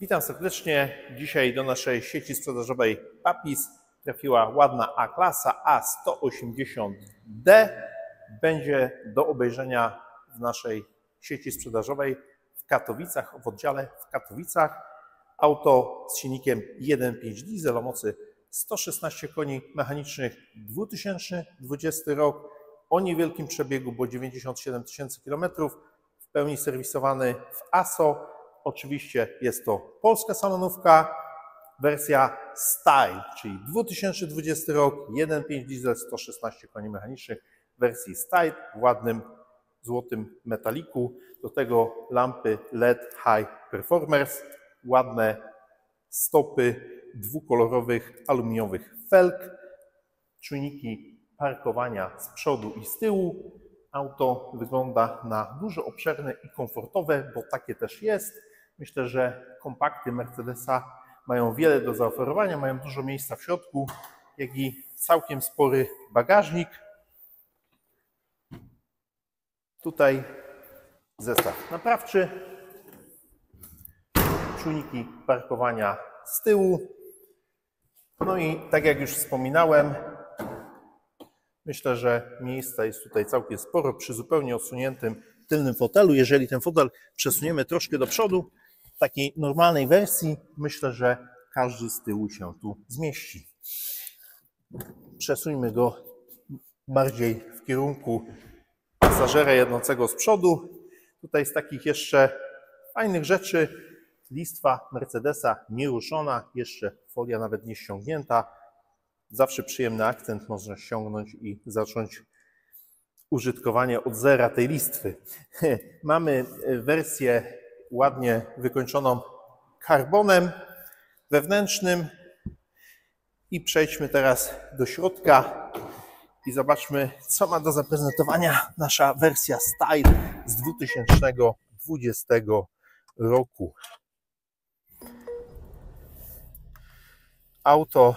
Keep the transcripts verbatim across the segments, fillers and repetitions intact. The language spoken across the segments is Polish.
Witam serdecznie. Dzisiaj do naszej sieci sprzedażowej Papis trafiła ładna A-klasa A sto osiemdziesiąt D. Będzie do obejrzenia w naszej sieci sprzedażowej w Katowicach, w oddziale w Katowicach. Auto z silnikiem jeden przecinek pięć diesel o mocy sto szesnaście koni mechanicznych, dwa tysiące dwudziesty rok, o niewielkim przebiegu, bo dziewięćdziesiąt siedem tysięcy kilometrów, w pełni serwisowany w A S O. Oczywiście jest to polska salonówka, wersja Style, czyli dwa tysiące dwudziesty rok, jeden przecinek pięć diesel, sto szesnaście koni mechanicznych w wersji Style w ładnym złotym metaliku. Do tego lampy L E D High Performers, ładne stopy dwukolorowych aluminiowych felg, czujniki parkowania z przodu i z tyłu. Auto wygląda na dużo obszerne i komfortowe, bo takie też jest. Myślę, że kompakty Mercedesa mają wiele do zaoferowania, mają dużo miejsca w środku, jak i całkiem spory bagażnik. Tutaj zestaw naprawczy, czujniki parkowania z tyłu. No i tak jak już wspominałem, myślę, że miejsca jest tutaj całkiem sporo przy zupełnie odsuniętym tylnym fotelu. Jeżeli ten fotel przesuniemy troszkę do przodu, w takiej normalnej wersji, myślę, że każdy z tyłu się tu zmieści. Przesuńmy go bardziej w kierunku pasażera jadącego z przodu. Tutaj z takich jeszcze fajnych rzeczy listwa Mercedesa nieruszona, jeszcze folia nawet nie ściągnięta. Zawsze przyjemny akcent, można ściągnąć i zacząć użytkowanie od zera tej listwy. Mamy wersję ładnie wykończoną karbonem wewnętrznym i przejdźmy teraz do środka i zobaczmy, co ma do zaprezentowania nasza wersja Style z dwa tysiące dwudziestego roku. Auto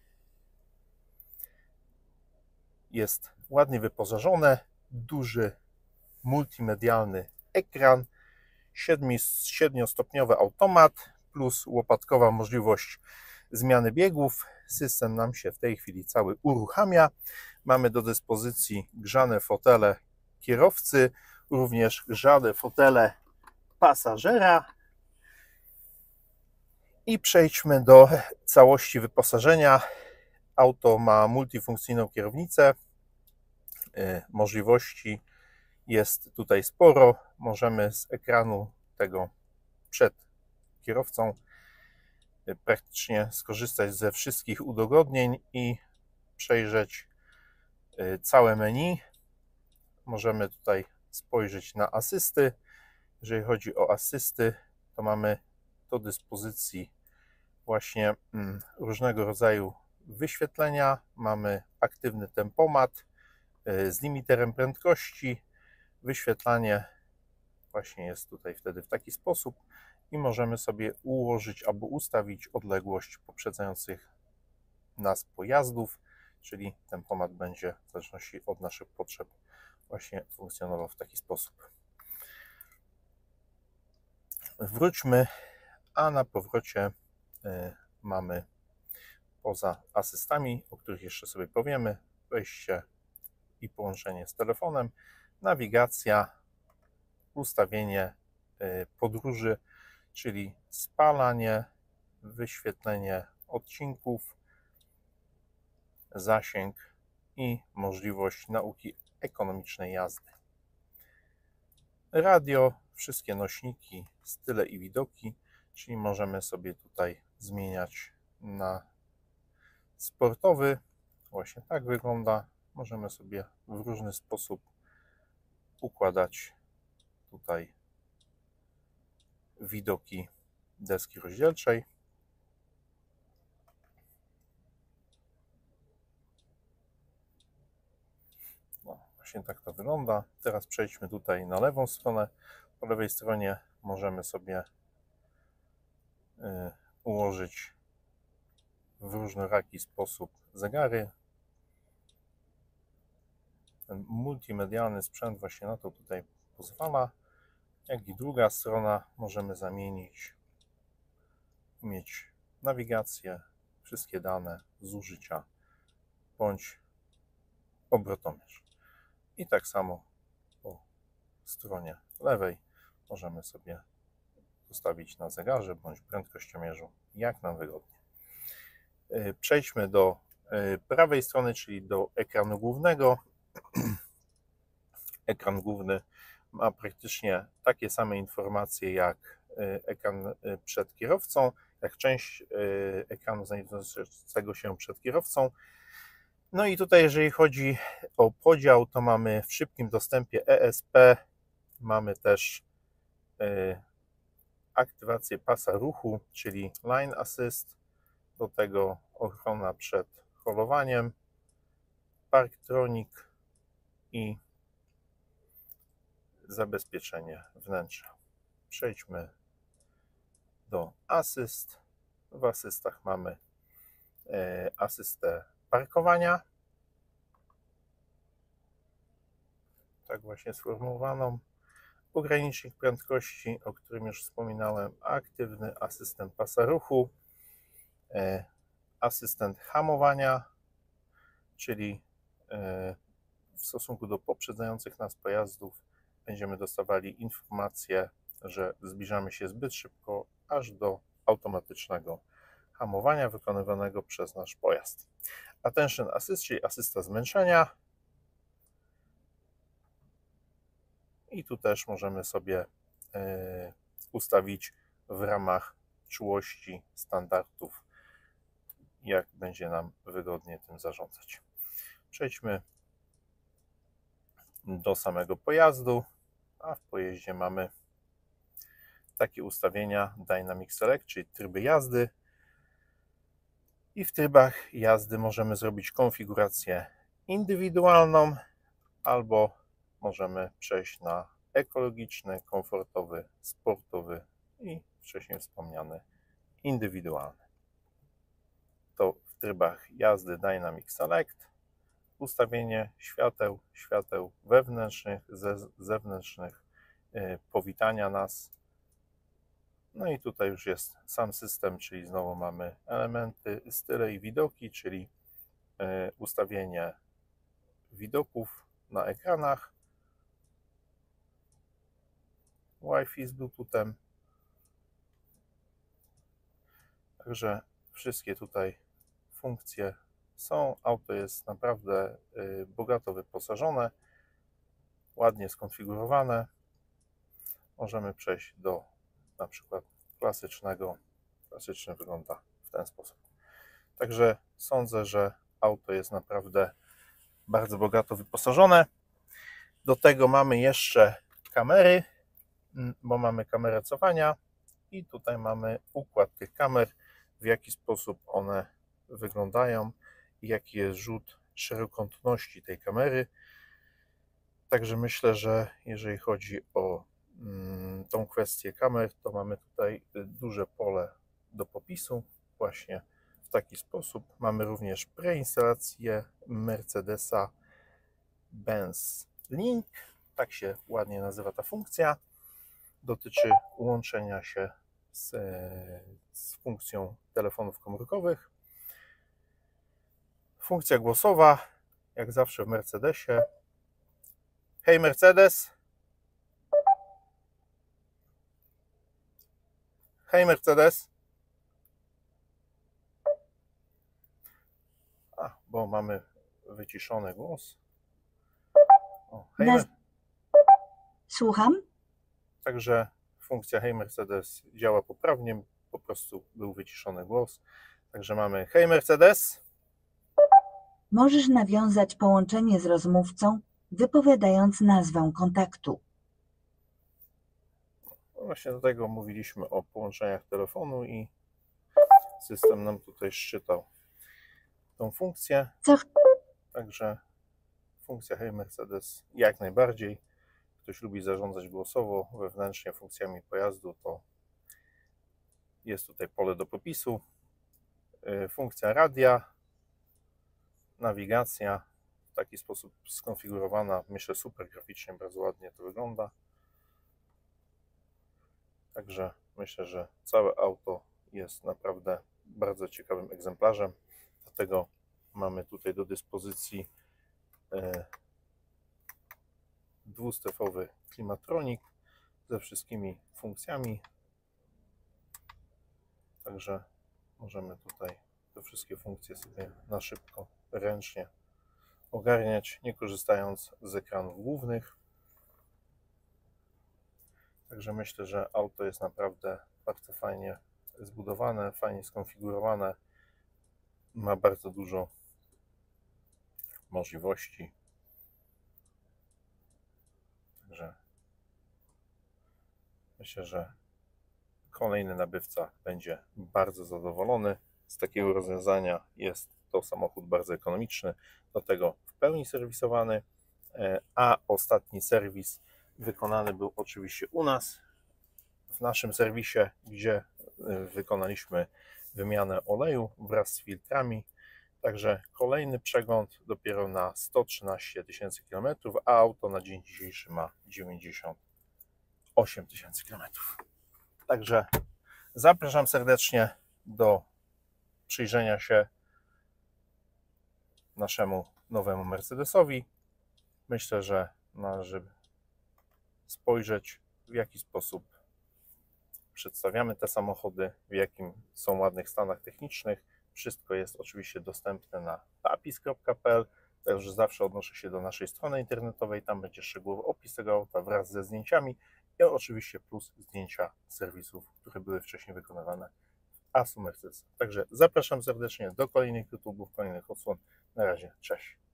jest ładnie wyposażone, duży multimedialny ekran, siedmiostopniowy automat plus łopatkowa możliwość zmiany biegów. System nam się w tej chwili cały uruchamia. Mamy do dyspozycji grzane fotele kierowcy, również grzane fotele pasażera. I przejdźmy do całości wyposażenia. Auto ma multifunkcyjną kierownicę. Możliwości jest tutaj sporo. Możemy z ekranu tego przed kierowcą praktycznie skorzystać ze wszystkich udogodnień i przejrzeć całe menu. Możemy tutaj spojrzeć na asysty. Jeżeli chodzi o asysty, to mamy do dyspozycji właśnie różnego rodzaju wyświetlenia. Mamy aktywny tempomat z limiterem prędkości. Wyświetlanie właśnie jest tutaj wtedy w taki sposób i możemy sobie ułożyć albo ustawić odległość poprzedzających nas pojazdów, czyli tempomat będzie w zależności od naszych potrzeb właśnie funkcjonował w taki sposób. Wróćmy, a na powrocie mamy poza asystami, o których jeszcze sobie powiemy, wejście i połączenie z telefonem, nawigacja, ustawienie podróży, czyli spalanie, wyświetlenie odcinków, zasięg i możliwość nauki ekonomicznej jazdy. Radio, wszystkie nośniki, style i widoki, czyli możemy sobie tutaj zmieniać na sportowy. Właśnie tak wygląda. Możemy sobie w różny sposób układać tutaj widoki deski rozdzielczej. No, właśnie tak to wygląda. Teraz przejdźmy tutaj na lewą stronę. Po lewej stronie możemy sobie y, ułożyć w różnoraki sposób zegary. Ten multimedialny sprzęt właśnie na to tutaj pozwala. Jak i druga strona możemy zamienić mieć nawigację, wszystkie dane, zużycia bądź obrotomierz. I tak samo po stronie lewej możemy sobie ustawić na zegarze bądź prędkościomierzu, jak nam wygodnie. Przejdźmy do prawej strony, czyli do ekranu głównego. Ekran główny ma praktycznie takie same informacje jak ekran przed kierowcą, jak część ekranu znajdującego się przed kierowcą. No i tutaj, jeżeli chodzi o podział, to mamy w szybkim dostępie E S P, mamy też aktywację pasa ruchu, czyli Line Assist, do tego ochrona przed holowaniem, Parktronic i zabezpieczenie wnętrza. Przejdźmy do asyst. W asystach mamy asystę parkowania, tak właśnie sformułowaną, ogranicznik prędkości, o którym już wspominałem, aktywny asystent pasa ruchu, asystent hamowania, czyli w stosunku do poprzedzających nas pojazdów będziemy dostawali informację, że zbliżamy się zbyt szybko, aż do automatycznego hamowania wykonywanego przez nasz pojazd. Attention Assist, czyli asysta zmęczenia. I tu też możemy sobie y, ustawić w ramach czułości standardów, jak będzie nam wygodnie tym zarządzać. Przejdźmy do samego pojazdu, a w pojeździe mamy takie ustawienia Dynamic Select, czyli tryby jazdy. I w trybach jazdy możemy zrobić konfigurację indywidualną albo możemy przejść na ekologiczny, komfortowy, sportowy i wcześniej wspomniany indywidualny. To w trybach jazdy Dynamic Select ustawienie świateł, świateł wewnętrznych, ze, zewnętrznych, yy, powitania nas. No i tutaj już jest sam system, czyli znowu mamy elementy, style i widoki, czyli yy, ustawienie widoków na ekranach, Wi-Fi z Bluetoothem. Także wszystkie tutaj funkcje są. Auto jest naprawdę bogato wyposażone, ładnie skonfigurowane. Możemy przejść do na przykład klasycznego. Klasyczny wygląda w ten sposób. Także sądzę, że auto jest naprawdę bardzo bogato wyposażone. Do tego mamy jeszcze kamery, bo mamy kamerę cofania i tutaj mamy układ tych kamer, w jaki sposób one wyglądają i jaki jest rzut szerokokątności tej kamery. Także myślę, że jeżeli chodzi o mm, tą kwestię kamer, to mamy tutaj duże pole do popisu właśnie w taki sposób. Mamy również preinstalację Mercedesa Benz Link, tak się ładnie nazywa ta funkcja. Dotyczy łączenia się z, z funkcją telefonów komórkowych. Funkcja głosowa, jak zawsze w Mercedesie. Hej Mercedes. Hej Mercedes. A, bo mamy wyciszony głos. O, hej Mer- Słucham? Także funkcja Hej Mercedes działa poprawnie, po prostu był wyciszony głos. Także mamy Hej Mercedes. Możesz nawiązać połączenie z rozmówcą, wypowiadając nazwę kontaktu. No właśnie do tego mówiliśmy o połączeniach telefonu i system nam tutaj szczytał tą funkcję. Co? Także funkcja Hej Mercedes jak najbardziej. Ktoś lubi zarządzać głosowo wewnętrznie funkcjami pojazdu, to jest tutaj pole do popisu. Funkcja radia, nawigacja w taki sposób skonfigurowana, myślę super graficznie, bardzo ładnie to wygląda. Także myślę, że całe auto jest naprawdę bardzo ciekawym egzemplarzem. Dlatego mamy tutaj do dyspozycji dwustrefowy klimatronik ze wszystkimi funkcjami. Także możemy tutaj te wszystkie funkcje sobie na szybko, ręcznie ogarniać, nie korzystając z ekranów głównych. Także myślę, że auto jest naprawdę bardzo fajnie zbudowane, fajnie skonfigurowane. Ma bardzo dużo możliwości. Także myślę, że kolejny nabywca będzie bardzo zadowolony z takiego rozwiązania. Jest to samochód bardzo ekonomiczny, do tego w pełni serwisowany, a ostatni serwis wykonany był oczywiście u nas, w naszym serwisie, gdzie wykonaliśmy wymianę oleju wraz z filtrami. Także kolejny przegląd dopiero na sto trzynaście tysięcy kilometrów, a auto na dzień dzisiejszy ma dziewięćdziesiąt osiem tysięcy kilometrów. Także zapraszam serdecznie do przyjrzenia się naszemu nowemu Mercedesowi. Myślę, że należy spojrzeć, w jaki sposób przedstawiamy te samochody, w jakim są ładnych stanach technicznych. Wszystko jest oczywiście dostępne na papis kropka p l, także zawsze odnoszę się do naszej strony internetowej, tam będzie szczegółowy opis tego auta wraz ze zdjęciami i oczywiście plus zdjęcia serwisów, które były wcześniej wykonywane w Asu Mercedes. Także zapraszam serdecznie do kolejnych YouTube'ów, kolejnych odsłon. Na razie, cześć.